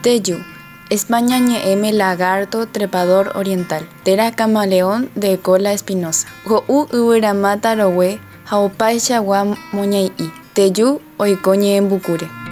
Teyu, España ñe'ẽme lagarto trepador oriental. Térã camaleón de cola espinosa. Ho'u yvyramáta rogue ha opaichagua moñai'i. Teju oiko ñe'ẽmbukúre.